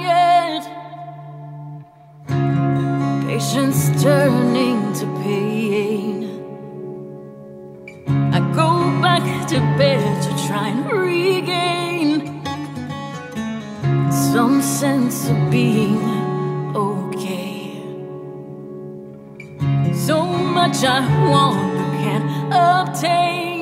yet. Patience turning to pain. I go back to bed to try and regain some sense of being okay. So much I want but can't obtain.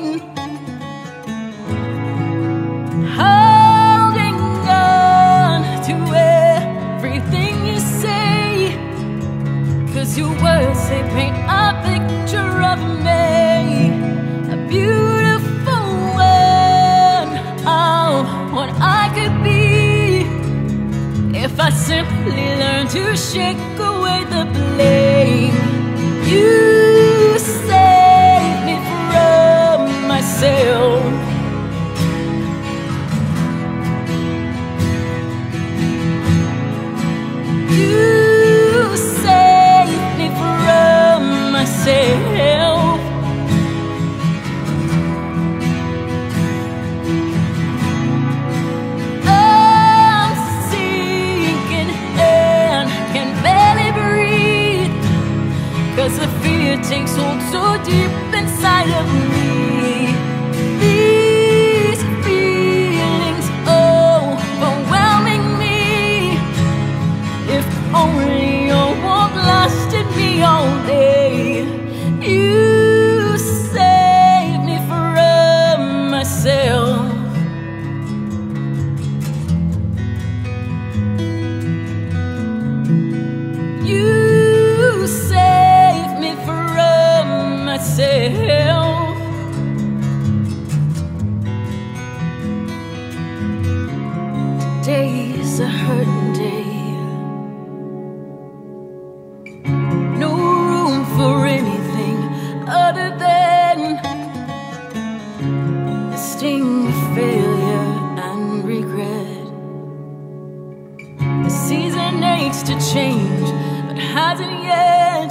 Holding on to everything you say, 'cause your words, they paint a picture of me, a beautiful one of what I could be if I simply learn to shake away the blame. You save me from myself. You save me from myself. I'm sinking and can barely breathe, 'cause the fear takes hold so deep inside of me. These feelings overwhelming me. If only your warmth lasted me all day. You save me from myself. You save me from myself. Today's a hurting day. No room for anything other than the sting of failure and regret. The season aches to change, but hasn't yet.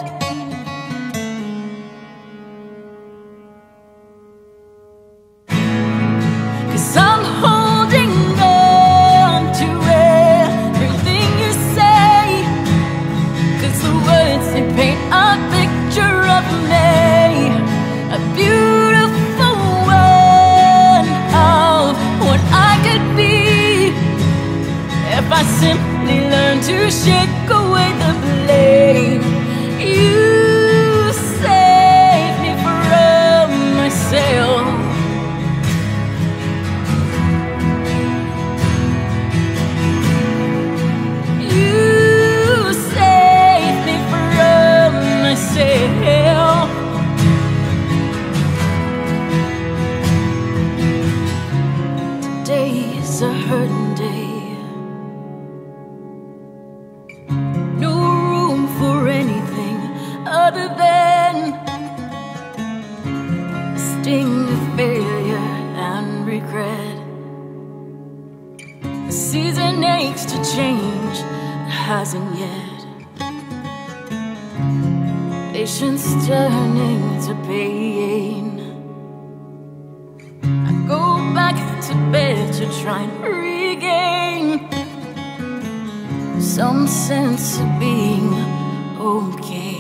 I'm holding on to everything you say, 'cause the words, they paint a picture of me, a beautiful one of what I could be if I simply learn to shake away the blame. You save me from myself. Today's a hurting day. No room for anything other than the sting of failure and regret. The season aches to change, it hasn't yet. Patience turning to pain. I go back to bed to try and regain some sense of being okay.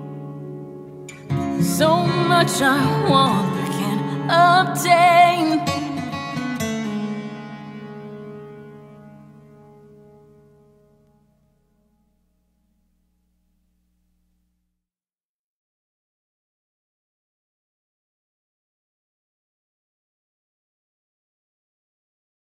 So much I want but can't obtain.